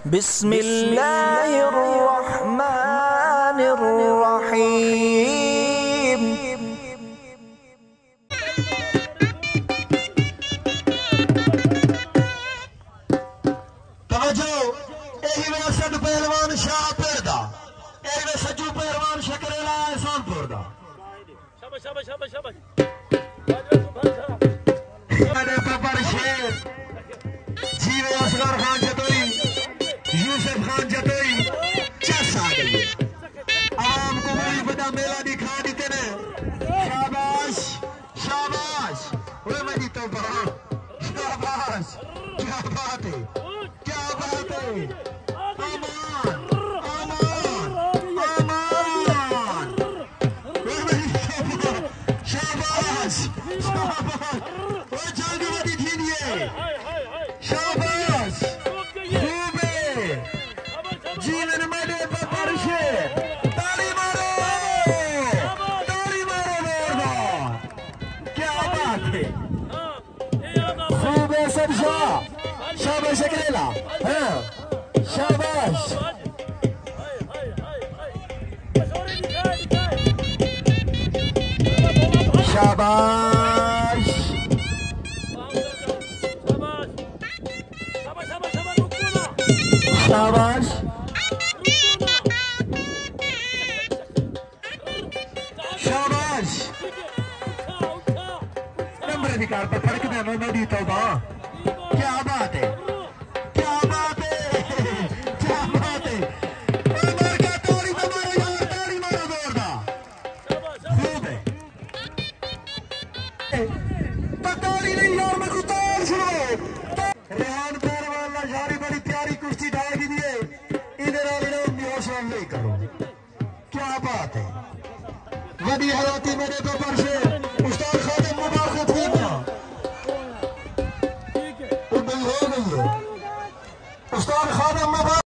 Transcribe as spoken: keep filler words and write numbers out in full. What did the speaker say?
बिस्मिल्लाहिर्रहमानिर्रहीम। तवज्जो एही वे सद पहलवान शाहपुर दा, एही वे सज्जू पहलवान शकरेला एहसानपुर दा। शाबाश शाबाश शाबाश शाबाश। मेरे बब्बर शेर जीवे असगर खान जतोई, यूसुफ खान जतोई चस आ गई है। आवाम को बड़ी बड़ा मेला दिखा देते ने। शाबाश शाबाश। ओए मेरी तौबा, शाबाश, क्या बात है, क्या बात है। अमान अमान अमान। ओए मेरी तौबा, शाबाश शाबाश। ओए जल्दी वाली धीनिए, शाबाश, खूब है। जीवन मेरे बब्बर शेर, ताली मारो, ताली मारो जोरदार। क्या बात है, खूब है सब शाह। शाबाश शकरेला, हाँ शाबाश। शाबाश शाबाश। शाबाश। नंबर अधिकार पर फर्क देना मेरी तौबा। क्या बात है, क्या बात है, क्या बात है। मार का ताली तो मारो यार, ताली मारो जोरदार। खूब है, ताली नहीं यार, मैं कुछ ताल सुनो। रेहान पहलवान ला यारी बड़ी प्यारी कुश्ती डाल दी है। इधर आ इनाम भी हौसला नहीं करो। क्या बात है, वडी हयाती मेरे बब्बर शेर उस्ताद खादिम मुबारक थी ना। हो गई है उस्ताद खादिम मुबारक।